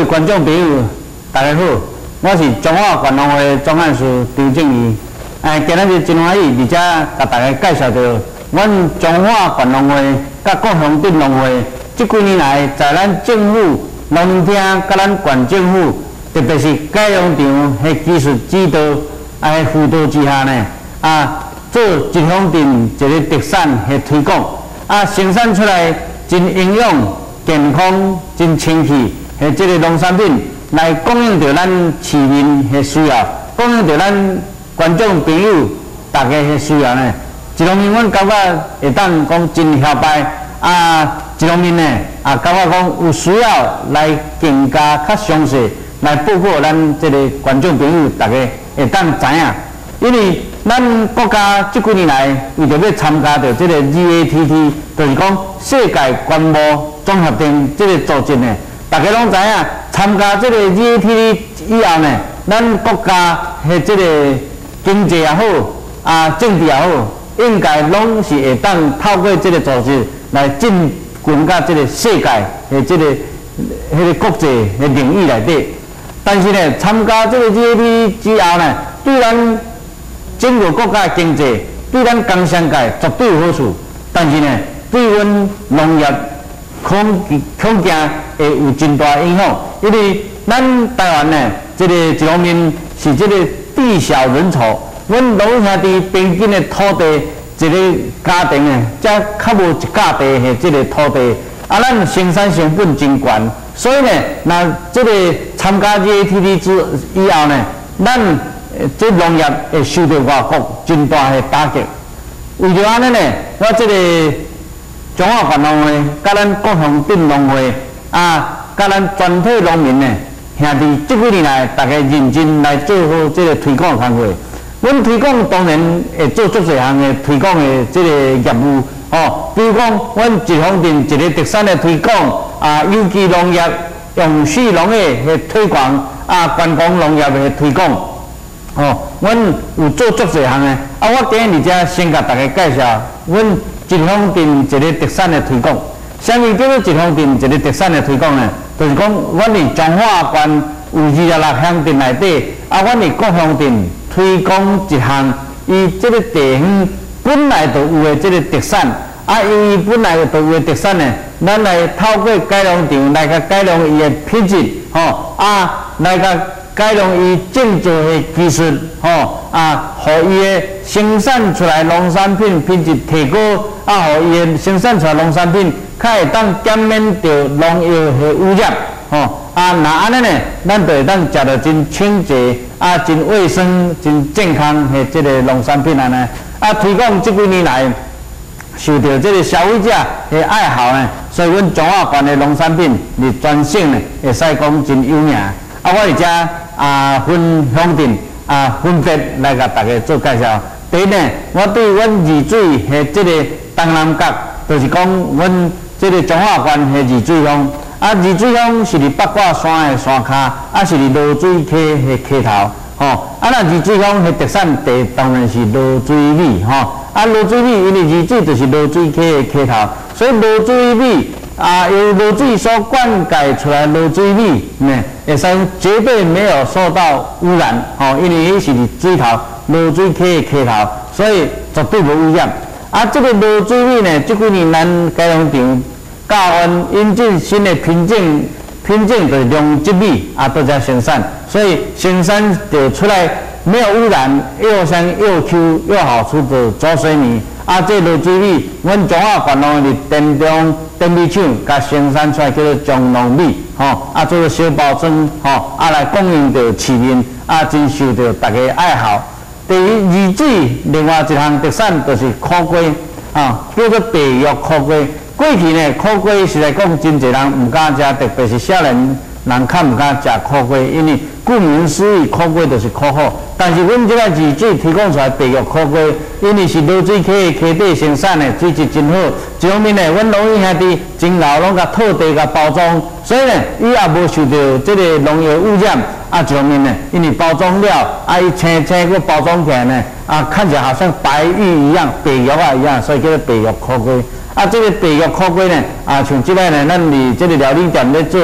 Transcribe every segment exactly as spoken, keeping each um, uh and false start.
观众朋友，大家好，我是中华관农会总干事张正义。哎，今日真欢喜，而且甲大家介绍到，阮中华관农会甲各乡镇农会，这几年来在咱政府、农民厅甲咱县政府，特别是改良场迄技术指导、哎辅导之下呢，啊，做一乡镇一个特产迄推广，啊，生产出来真营养、健康、真清气。迄即个农产品来供应着咱市民的需要，供应着咱观众朋友大家的需要呢。一方面，阮感觉会当讲真嚣摆啊；一方面呢，啊感觉讲有需要来更加较详细来报告咱即个观众朋友大家会当知影，因为咱国家即几年来为着要参加着即个 G A T T， 就是讲世界关贸综合定即个组织呢。大家拢知影，参加这个 G A T T 以后呢，咱国家的这个经济也好，啊政治也好，应该拢是会当透过这个组织来进军到这个世界的这个迄个国际的领域内底。但是呢，参加这个 G A T T 之后呢，对咱整个国家的经济，对咱工商界绝对有好处。但是呢，对阮农业恐恐惊会有真大影响，因为咱台湾呢，这个一方面是这个地小人稠，阮老兄弟平均的土地一个家庭呢，才较无一甲地的这个土地，啊，咱生产成本真悬，所以呢，那这个参加 G A T T 之以后呢，咱这农业会受到外国真大的打击。为着安尼呢，我这个。中华관农会、甲咱各乡镇农会啊，甲咱全体农民呢，兄弟，这几年来，大家认真来做好这个推广工作。阮推广当然会做足侪项的推广的这个业务哦，比如讲，阮一乡镇一个特产的推广啊，有机农业、用水农业的推广啊，观光农业的推广哦，阮有做足侪项的。啊，我今日遮先甲大家介绍，阮。一乡镇一个特产的推广，啥物叫做一乡镇一个特产的推广呢？就是讲，阮伫中华县有二十六乡镇内底，啊，阮伫各乡镇推广一项伊即个地方本来就有的即个特产，啊，因为本来就有的特产呢，咱来透过改良场来甲改良伊的品质，吼、哦，啊，来甲改良伊种植的技术，吼、哦，啊，互伊的生产出来农产品品质提高。啊，互伊的生产出来农产品，较会当减免着农药的污染，吼、哦、啊，那安尼呢，咱就会当食到真清洁、啊真卫生、真健康的这个农产品安尼。啊，推广这几年来，受到这个消费者的爱好呢，所以阮中华县的农产品是全省呢，会使讲真有名。啊，我伫遮啊分乡镇啊分别来甲大家做介绍。第一呢，我对阮二水的这个东南角，就是讲阮这个中华县的二水乡，啊，二水乡是伫八卦山的山骹，啊，是伫罗水溪的溪头，吼、哦，啊，那二水乡的特产地当然是罗水米，吼、哦，啊，罗水米因为二水就是罗水溪的溪头，所以罗水米啊，由罗水所灌溉出来罗水米呢，会使绝对没有受到污染，吼、哦，因为伊是伫水头罗水溪的溪头，所以绝对无污染。啊，这个罗水米呢，这几年咱改良场教阮引进新的品种，品种就是良质米啊，都在生产，所以生产就出来没有污染，又香又 Q 又好吃的左水米。啊，这罗水米，阮中华县农的田中电米厂甲生产出来叫做中农米，吼、哦，啊做个小包装，吼、哦，啊来供应着市民，啊真受到大家爱好。第二水，另外一项特产就是苦瓜，啊，叫做白玉苦瓜。过去呢，苦瓜实在讲真侪人唔敢食，特别是少年人较唔敢食苦瓜，因为顾名思义，苦瓜就是苦好。但是阮即个二水提供出来白玉苦瓜，因为是罗水溪的溪底生产的，水质真好。一方面呢，阮农业兄弟真老拢甲土地甲包装，所以呢，伊也无受到这个农业污染。啊，一方面呢，因为包装料啊，伊青青个包装起来呢，啊，看起来好像白玉一样、白玉啊一样，所以叫做白玉苦瓜。啊，这个白玉苦瓜呢，啊，像即摆呢，咱伫这个料理店咧做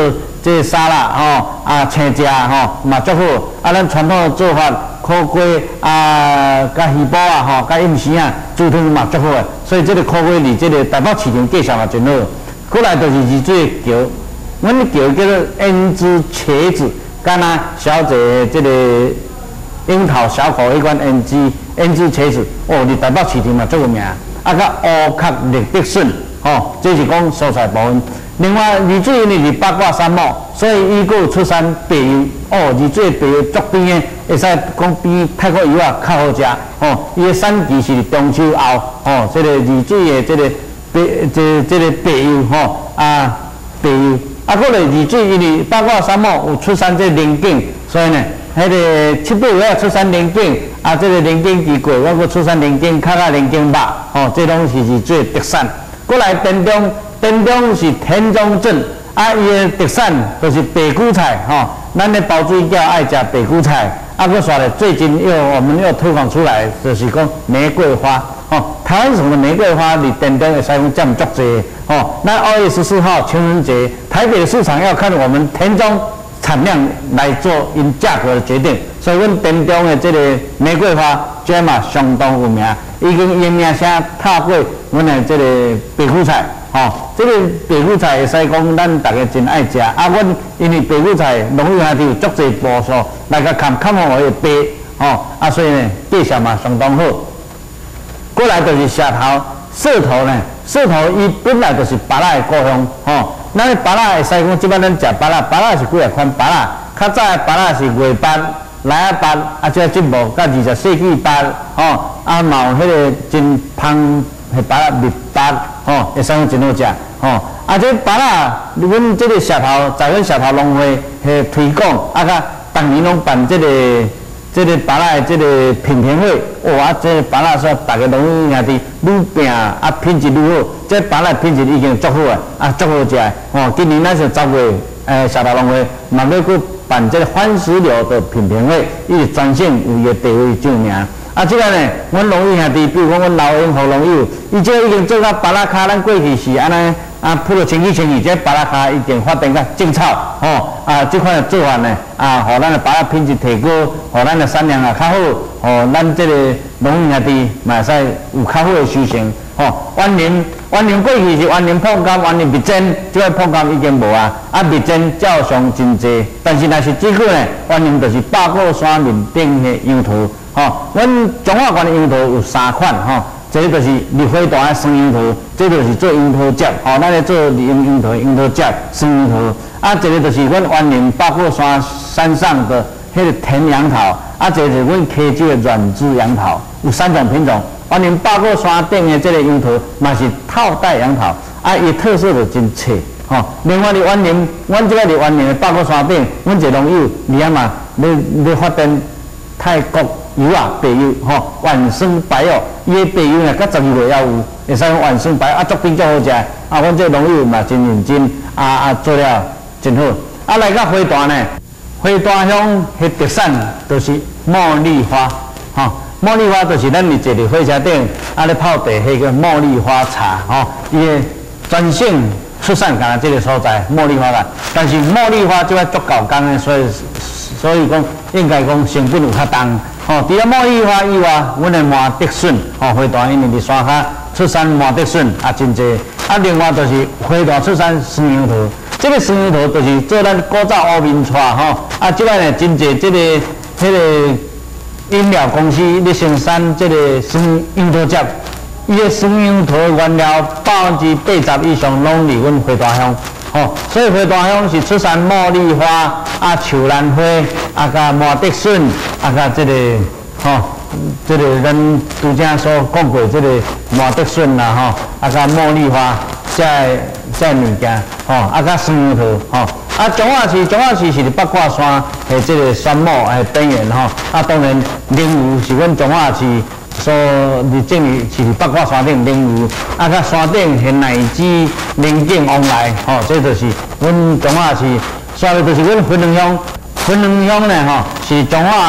这个沙拉吼啊青椒吼嘛足好。啊，咱传统的做法，苦瓜啊、甲鱼脯啊吼、甲饮丝啊，煮汤嘛足好诶。所以这个苦瓜伫这个台北市场介绍嘛真好。过来就是二水的桥，阮的桥叫做胭脂茄子，敢若小姐这个樱桃小口迄款胭脂胭脂茄子，哦，伫台北市场嘛足有名。啊，甲乌壳绿竹笋，吼，这是讲蔬菜部分。另外，二水因为是八卦山脉，所以伊个出产白油。哦，二水白油足边的，会使讲比泰国油啊较好食。哦，伊的产期是中秋后。哦，这个二水的这个白这这个白油吼啊白油。啊，过来二水因为八卦山脉有出产这龙井，所以呢，迄个七八月啊出产龙井。啊，这个龙井奇过，我阁出产龙井壳啊龙井肉。哦，这拢是二水的特产。过来田中。田中是田中镇，啊，伊的特产就是白菇菜，吼、哦，咱的包水饺爱食白菇菜，啊，佮说咧，最近又我们又推广出来，就是讲玫瑰花，哦，台湾省的玫瑰花离田中会使讲占足济，哦，那二月十四号情人节，台北的市场要看我们田中产量来做因价格的决定，所以阮田中的这个玫瑰花，这嘛相当有名，已经伊名声踏过阮的这个白菇菜。哦，这个白菇菜会使讲，咱大家真爱食。啊，阮因为白菇菜农业下底有足侪步数，来个看看我的白，哦，啊，所以呢，介绍嘛相当好。过来就是舌头，舌头呢，舌头伊本来就是芭乐的故乡，哦，咱的芭乐会使讲，即摆咱食芭乐，芭乐是几啊款芭乐，较早的芭乐是月芭、来啊芭，啊，即进步到二十世纪芭，哦，啊，嘛有迄个真芳。迄芭乐蜜芭，吼，会使讲真好食，吼。啊，这芭乐，阮这个舌头在阮舌头农会迄推广，啊，甲逐年拢办这个这个芭乐这个品评会，哇、哦，啊，这芭乐说大家拢兄弟愈拼啊，品质愈好，这芭乐品质已经足好啊，啊，足好食，吼。今年咱是十月，诶，舌头农会嘛要去办这个番石榴的品评会，伊是全省有伊的地位证明。啊，即个呢，阮农友兄弟，比如讲阮老英和农友，伊这已经做到芭乐卡，咱过去是安尼啊，铺了清气清气，这芭乐卡已经发展到种草，吼啊，这款的做法呢，啊，互咱的芭乐品质提高，互咱的产量也较好，互咱这个农友兄弟嘛会使有较好的收成，吼。万年万年过去是万年碰柑、万年蜜饯，即个碰柑已经无啊，啊蜜饯照常真济，但是若是这个呢，万年就是八卦山面顶的杨桃。吼、哦，阮中华县的樱桃有三款，吼、哦，这个就是绿花大的酸樱桃，这个就是做樱桃汁，吼、哦，咱咧做樱樱桃樱桃汁酸樱桃，啊，这个就是阮湾林八卦山山上的迄个甜杨桃，啊，这个就是阮溪州的软枝杨桃，有三种品种。湾林八卦山顶的这个樱桃嘛是套带杨桃，啊，伊特色就真切，吼、哦。另外伫湾林，阮这个伫湾林的八卦山顶，阮一个农友，你啊嘛，你你发展泰国。油啊，白油吼，万生白药，伊个白油呢，到十二月还有，会使讲万生白啊，足冰足好食。啊，阮这农友嘛真认真，啊啊做了真好。啊，来到花坛呢，花坛乡迄特产就是茉莉花，吼、哦，茉莉花就是咱伫坐伫火车顶，啊咧泡茶迄个茉莉花茶，吼、哦，伊个专省出产干这个所在茉莉花啦。但是茉莉花即摆足高工的，所以所以讲应该讲成本有较重。哦，除了茉莉花以外，阮的麻竹笋，哦，花坛因为伫山骹出产麻竹笋也真济。啊，另外就是花坛出产酸杨桃，这个酸杨桃就是做咱古早乌面菜吼。啊，即摆呢真济这个迄个饮料公司咧生产这个酸杨桃汁，伊个酸杨桃原料百分之八十以上拢伫阮花坛乡。哦，所以花坛乡是出产茉莉花、啊树兰花、啊甲麻竹笋、啊甲这个吼、哦，这个咱拄则所讲过这个麻竹笋啦吼，啊甲茉莉花这这物件，吼、哦，啊甲酸杨桃，吼、哦，啊中华市中华市是伫八卦山诶这个山脉诶边缘吼，啊当然灵湖是阮中华市。所伫正是是八卦山顶灵湖，啊，甲山顶现乃至灵境往来，吼、哦，这就是阮中华市，所以就是阮云林乡，云林乡呢，吼、哦，是中华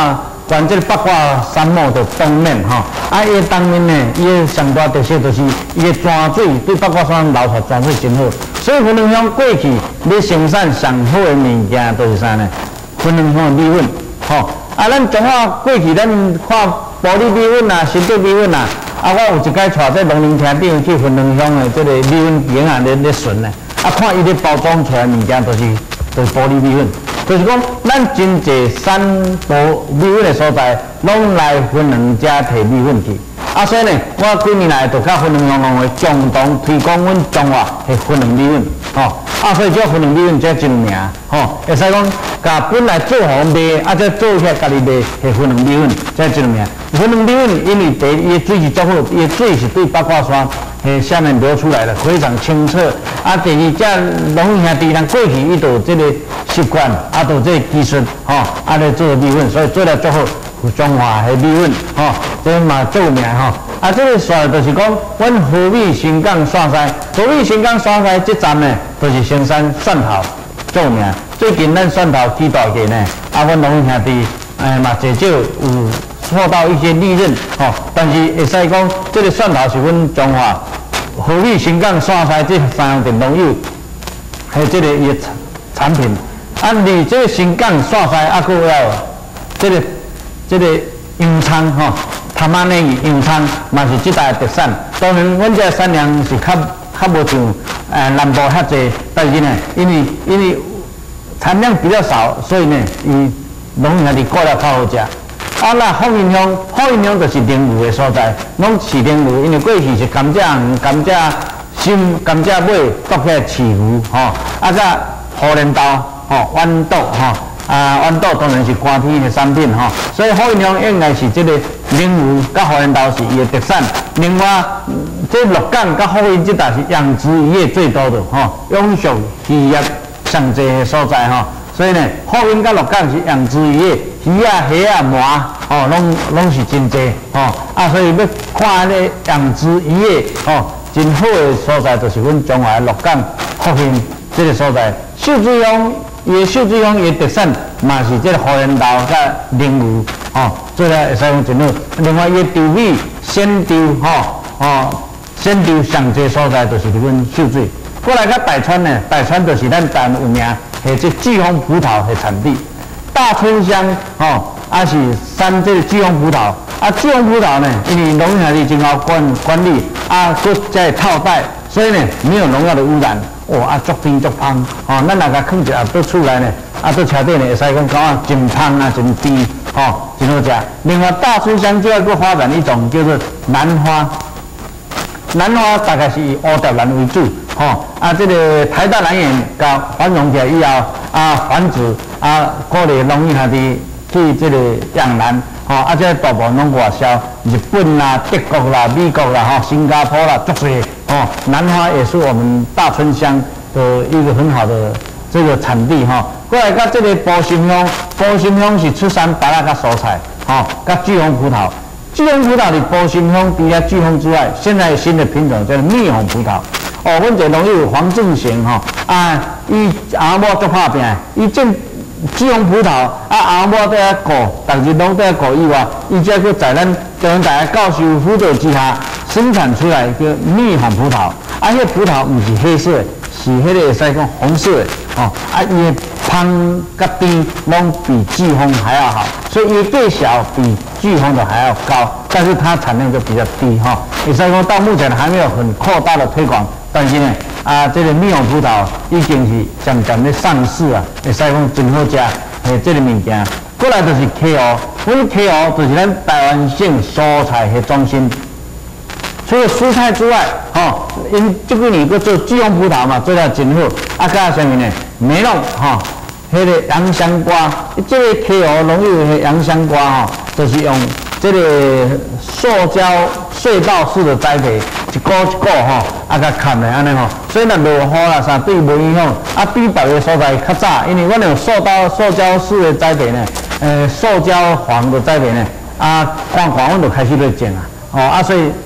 全这个八卦山脉的东面吼，啊，伊当面呢，伊个上大特色就是伊个泉水对八卦山流出泉水真好，所以云林乡过去要生产上好的物件都是啥呢？云林乡的米粉，吼、哦，啊，咱中华过去咱看玻璃米粉啊、新竹米粉啊，啊，我有一摆带这农林厅长去云林乡的这个米粉店啊咧咧巡呢，啊，看伊咧包装出来物件都是都是玻璃米粉。就是讲，咱真侪产无米粉的所在，拢来云林遮摕米粉去。啊，所以呢，我几年来就甲云林乡农会共同推广阮中华的云林米粉，吼、哦。啊，所以这云林米粉才真有名，吼、哦。会使讲，甲本来做好卖，啊，再做起来家己卖的云林米粉才真有名。云林米粉因为第一，伊的水是足好，伊的水是对八卦山。诶，下面流出来的非常清澈。啊，第二，这农兄弟咱过去伊就有这个习惯，啊，就这个技术，吼、哦，啊来做米粉，所以做了最好有中华的米粉，吼、哦，这嘛做名吼。啊，这个线就是讲，阮河米新港线西，河米新港线西这站呢，就是生产蒜头做名。最近咱蒜头起大价呢，啊，阮农兄弟诶嘛至少有。获到一些利润，吼、哦，但是会使讲，这个蒜头是阮中华河米新港线西这三个农友，还有这个伊产产品。啊，你这个新港线西啊，佫要这个这个洋葱吼，他妈呢洋葱嘛是这带特产。当然，阮这产量是较较无像呃南部遐济，但是呢，因为因为产量比较少，所以呢，伊农兄弟过了较好食。啊，那福云乡，福云乡就是灵武的所在，拢是灵武，因为过去是甘蔗园、甘蔗心、甘蔗尾，搁起来饲牛，吼、哦，啊，再荷兰豆，吼、哦，豌豆，吼、哦，啊，豌豆当然是寒天的产品，吼、哦，所以福云乡应该是这个灵武甲荷兰豆是伊的特产。另外，这鹿港甲福云这带是养殖渔业最多的，吼、哦，永续渔业上侪的所在，吼、哦。所以呢，福云甲鹿港是养殖渔业，鱼啊、虾啊、鳗，哦，拢拢是真济，哦，啊，所以要看咧养殖渔业，哦，真好的所在就是阮中华鹿港、福云这个所在。秀水乡伊的秀水乡伊的特产嘛是这个荷兰豆甲灵武，哦，做了会使讲真好。另外伊的稻米、鲜稻，吼，哦，鲜稻上济所在就是阮秀水。过来甲大川呢，大川就是咱台湾有名。或者巨峰葡萄的产地，大春乡哦，啊是产这个巨峰葡萄，啊巨峰葡萄呢，因为农业的真好管管理，啊佮在套袋，所以呢没有农药的污染，哦啊足甜足香，哦咱那个放一下倒出来呢，啊倒车底呢会使讲讲啊真香啊真甜，哦真好食。另外大春乡就要佮发展一种叫做兰花，兰花大概是以乌蝶兰为主。吼、哦，啊，这个台大兰园甲繁荣起来以后，啊，繁殖啊，鼓励农业兄弟去这个养兰，吼、哦，啊，这大部分拢外销，日本啦、德国啦、美国啦、吼、新加坡啦，足多。哦，兰花也是我们大春乡的一个很好的这个产地哈。过来甲这个埔心乡，埔心乡是出产芭乐甲蔬菜，吼、哦，甲巨峰葡萄。巨峰葡萄的埔心乡除了巨峰之外，现在新的品种叫做蜜红葡萄。哦，阮这农友黄正贤吼，啊，伊阿某足拍拼，伊种巨峰葡萄，啊阿某在遐顾，逐日拢在遐顾以外，伊则佫在咱中央大学教授辅导之下生产出来叫蜜红葡萄，啊，迄葡萄毋是黑色的，是迄个会使讲红色的，哦，啊，伊的香甲甜拢比巨峰还要好，所以伊的个小比巨峰的还要高，但是它产量就比较低哈。会使讲到目前还没有很扩大的推广。但是呢，啊，这个蜜红葡萄已经是渐渐咧上市啊，会使讲真好食，诶，这个物件。过来就是 K O， 阮 K O 就是咱台湾省蔬菜的中心。除了蔬菜之外，吼、哦，因这几年佫做巨峰葡萄嘛，做了真好。啊，加上面呢，梅弄吼，迄、那个洋香瓜，这个 K O 农友的洋香瓜吼，就是用这个塑胶隧道式的栽培。一股一股吼，啊，甲砍的安尼吼，所以若落雨啦啥对无影响，啊，比别个所在较早，因为阮有塑胶塑胶式的栽培呢，呃，塑胶黄的栽培呢，啊，看看阮就开始咧种啊，哦，啊，所以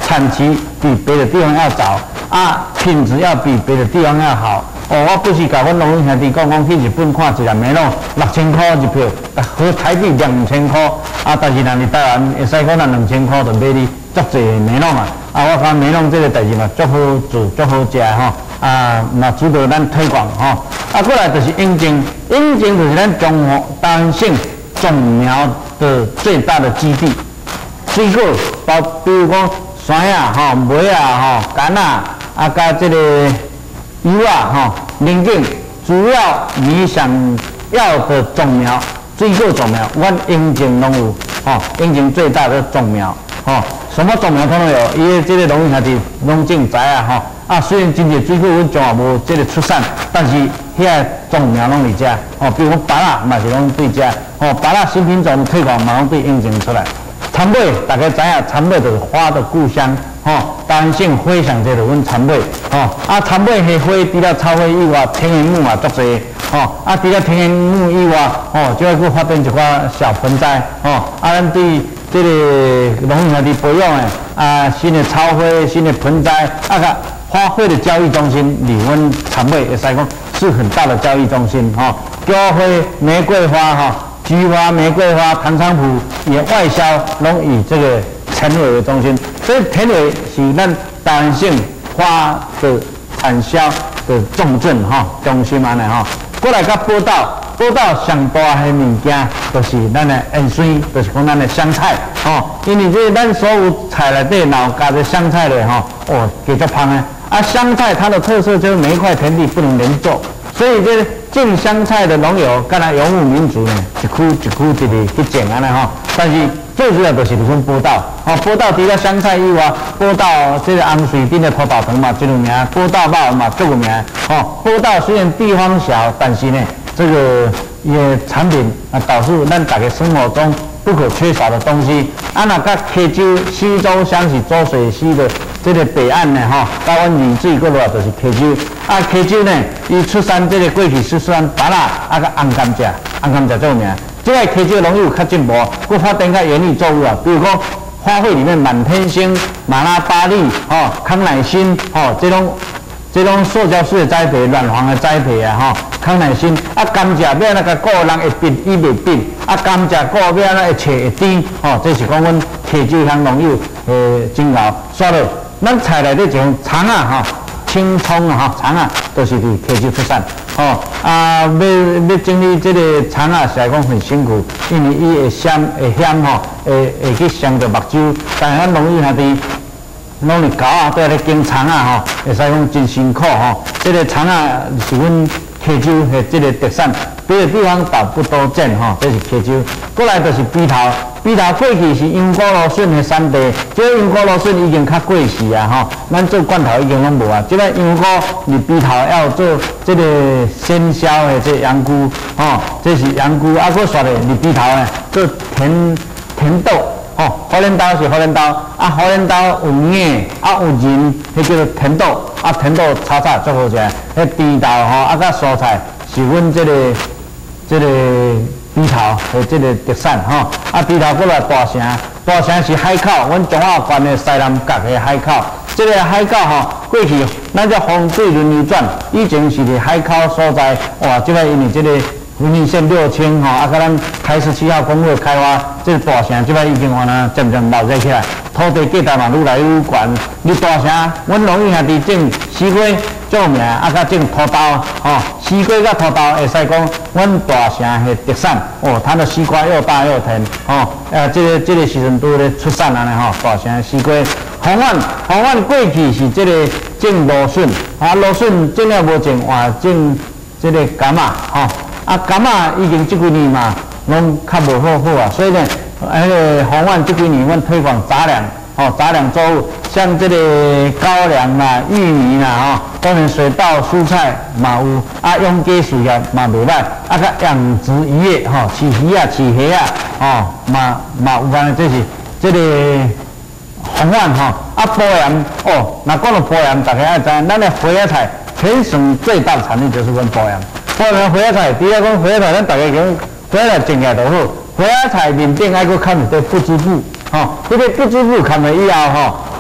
产期比别的地方要早，啊，品质要比别的地方要好。哦，我不是甲阮农民兄弟讲讲去日本看一粒梅龙六千块一票，合台币两千块，啊，但是咱伫台湾会使讲咱两千块就买你足济梅龙啊。啊，我感梅龙这个代志嘛，足好做，足好食吼。啊，嘛值得咱推广吼。啊，过来就是英精，英精就是咱中华单性种苗的最大的基地。水果包，比如讲山啊、吼梅啊、吼柑啊，啊，甲这个柚啊、吼林景，主要你想要的种苗，水果种苗，阮英精拢有，吼，英精最大的种苗，吼，什么种苗通通有，伊的这个农民兄弟拢种栽啊，吼。啊，虽然真侪水果阮种也无这个出产，但是遐种苗拢伫遮，哦，比如讲芭乐嘛是拢对遮，哦，芭乐新品种推广嘛拢对应用出来。田尾大家知影，田尾就是花的故乡，吼、哦，单性花上这就阮田尾，吼、哦，啊，田尾迄花除了草花以外，天然木嘛足侪，吼、哦，啊，除了天然木以外，哦，就要去发展一寡小盆栽，吼、哦，啊，咱对这个农民兄弟培养的啊，新的草花、新的盆栽，啊个。花卉的交易中心，离阮田尾会使讲是很大的交易中心哈。菊花、玫瑰花哈，菊花、玫瑰花、唐菖蒲也外销，拢以这个田尾为中心。所以田尾是咱单性花的产销的重镇哈中心安尼哈。过来到报道，报道上大的物件就是咱的芫荽，就是讲咱的香菜吼。因为这咱所有菜内底若有加着香菜的吼，哦，叫做香的。啊，香菜它的特色就是每一块田地不能连做，所以这种香菜的农友，干那游牧民族呢，一区一区一直去种安尼吼。但是最主要就是伫阮播道，哦，播道除了香菜以外，播道这个红水顶的土豆糖嘛，真有名；播道肉嘛，足有名。哦，播道虽然地方小，但是呢，这个也产品啊，导致咱大家生活中不可缺少的东西。啊，那甲溪州、西周乡是浊水溪的这个北岸呢，吼，甲阮闽水过来就是溪州。啊，溪州呢，伊出产这个过去是出产芭乐，啊甲红甘蔗，红甘蔗最有名。这个溪州农业有较进步，佮发展较园艺作物啊，比如讲花卉里面满天星、马拉巴栗、吼康乃馨，吼这种。这种塑胶式的栽培、软黄的栽培啊，吼，康乃馨啊，甘蔗要那个个人会变，伊袂变，啊，甘蔗个要那会切会甜，吼，这是讲阮溪州乡农友诶真牛。刷了，咱菜内底种葱啊，吼，青葱啊，吼，葱啊，都是伫溪州出产，吼，啊，要要整理这个葱啊，是来讲很辛苦，因为伊会咸会咸吼，会会去伤着目睭，但是咱农友兄弟。拢是狗啊，对咧经葱啊吼，会使讲真辛苦吼。这个葱啊是阮溪州的这个特产，别的地方倒不多见吼。这是溪州，过来就是鼻头，鼻头过去是杨果芦笋的产地，这个杨果芦笋已经较过时啊吼。咱做罐头已经拢无啊。这个杨果你鼻头要做这个鲜销的这香菇吼，这是香菇啊，搁刷的你鼻头呢做甜甜豆。哦，火镰刀是火镰刀，啊，火镰刀有硬，啊有韧，迄叫做甜豆，啊甜豆炒炒最好食。迄猪豆吼，啊甲蔬菜是阮这个这个猪头的这个特产吼。啊，猪头过来大城，大城是海口，阮中华县的西南角的海口。这个海口吼，过去咱叫风水轮流转，以前是伫海口所在，哇，即个因为这个。云林县六轻吼，啊，甲咱台十七号公路开发，这个大城即摆已经完啦，渐渐闹热起来，土地价值嘛愈来愈悬。你大城，阮农业兄弟种西瓜最有名，啊，甲种土豆，吼、哦，西瓜甲土豆会使讲，阮大城的特产，哦，它的西瓜又大又甜，哦，呃，这个这个时阵都咧出产安尼吼，大城的西瓜。红丸，红丸过去是这个种芦笋，啊，芦笋种了无种，换种这个柑仔，吼、哦。啊，柑仔已经这几年嘛，拢较无好好啊，所以呢，迄个红丸这几年阮推广杂粮，哦，杂粮作物，像这个高粱啦、玉米啦，吼、哦，当然水稻、蔬菜嘛有，啊，养鸡事业嘛袂歹，啊，甲养殖渔业，吼、哦，饲鱼啊、饲虾啊，哦，嘛嘛有安尼，这是这个红丸吼，啊，保盐，哦，若讲到保盐，大家爱知，咱的花椰菜，全省最大的产地就是阮保盐。包含花椰菜，除了讲花椰菜，咱大家讲花椰菜种起来就好。花椰菜面顶爱搁砍一块不织布，吼、哦，这个不织布砍了以后，吼、哦，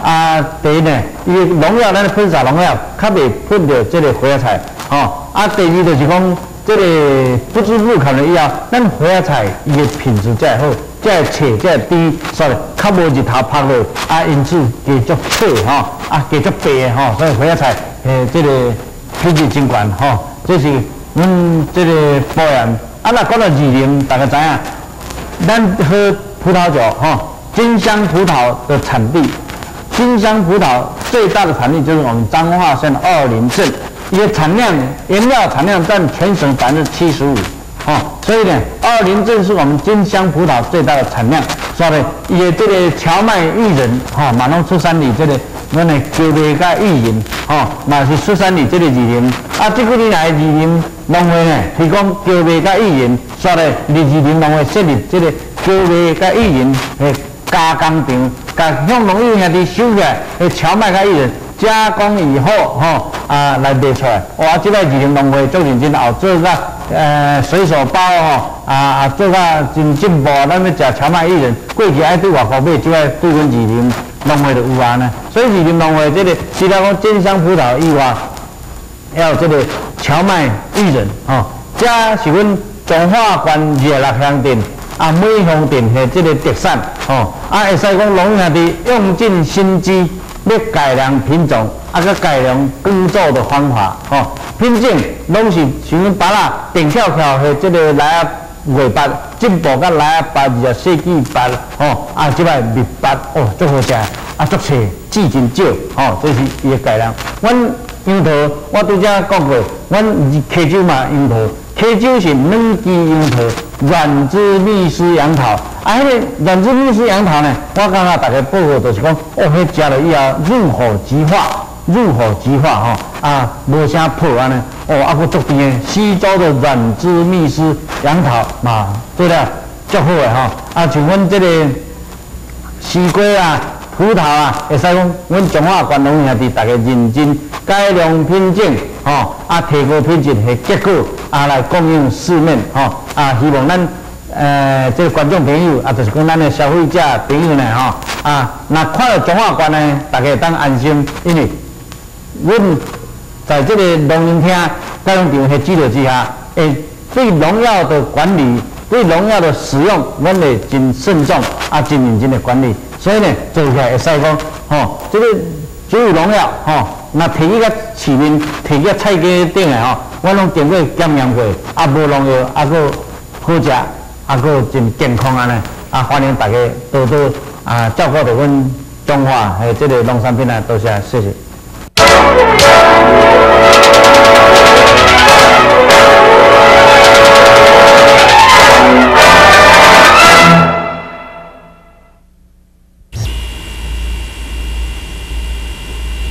啊，第一呢，伊农药咱喷洒农药，较袂喷到这个花椰菜，吼、哦。啊，第二就是讲，这个不织布砍了以后，咱花椰菜伊的品质才会好，才会脆，才会低，所以较无日头晒落，啊，因此加足脆吼，啊，加足白的吼，所以花椰菜诶，这个品质真悬吼，这是阮这个保养。啊，那讲到二林，大家知影，咱喝葡萄酒吼，金香葡萄的产地。金香葡萄最大的产地就是我们彰化县二林镇，伊的产量原料产量占全省百分之七十五，哦，所以呢，二林镇是我们金香葡萄最大的产量。所以呢，伊的这个荞麦薏仁，哈、哦，马龙出产里这个咱的高丽甲薏仁，哈，嘛是出产里这个二林。啊，这几年来二林农会呢，提供高丽甲薏仁，所以呢，二林农会设立这个高丽甲薏仁诶加工厂。甲向农业兄弟收起来，诶，荞麦甲薏仁加工以后，吼啊来卖出来。哇，即摆二林农会足认真，后做甲呃水手包吼，啊啊做甲真进步。咱要食荞麦薏仁，过去爱对外国买，即摆对阮二林农会就有啊呢。所以二林农会这个除了讲金香葡萄以外，还有这个荞麦薏仁，吼，这是阮彰化县热六乡镇。啊，每乡镇的这个特产，吼、哦，啊，会使讲农业兄弟用尽心机，要改良品种，啊，佮改良耕作的方法，吼、哦，品种拢是像阮芭乐顶翘翘的这个来啊尾巴，进步甲来啊巴二十世纪巴，吼、啊，即摆蜜巴哦，足好食，啊，足脆，籽真少，吼、哦，这是伊的改良。阮杨桃，我拄则讲过，阮溪州嘛杨桃。溪州是两枝杨桃，软枝蜜丝杨桃。啊，迄、那个软枝蜜丝杨桃呢，我感觉大家报告就是讲，哦，迄食了以后入口即化，入口即化吼、哦，啊，无啥破安尼，哦，啊，佫足甜的西周的软枝蜜丝杨桃嘛，做了足好的吼、哦。啊，像阮这个西瓜啊、葡萄啊，会使讲，阮彰化县农兄弟大家认真改良品种，吼、哦，啊，提高品质的结果。啊，来供应市面，吼、哦、啊，希望咱呃这个观众朋友啊，就是讲咱的消费者朋友呢，吼、哦、啊，那看到彰化县呢，大家当安心，因为阮在这个农业厅改良场的指导之下，诶，对农药的管理，对农药的使用，阮会真慎重啊，真认真的管理，所以呢，做起来会使讲，吼、哦，这个只有农药，吼、哦，那摕去个市面，摕去菜价顶的吼。我拢经过检验过，啊无农药，啊个好食，啊个真健康安尼，啊欢迎大家多多啊照顾着阮彰化诶这个农产品啊，多谢谢谢。